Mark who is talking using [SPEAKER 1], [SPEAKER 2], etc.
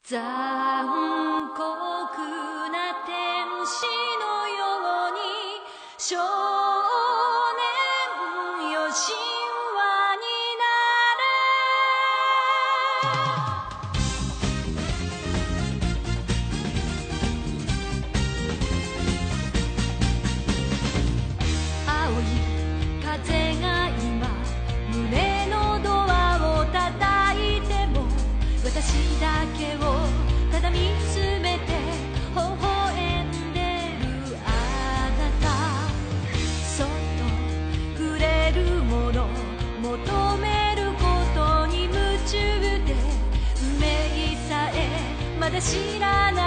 [SPEAKER 1] 残酷な天使のように少年よ神話になれ青い風が今胸のドアを叩いても私だけをただ見つめて微笑んでるあなたそっとくれるもの求めることに夢中で運命さえまだ知らない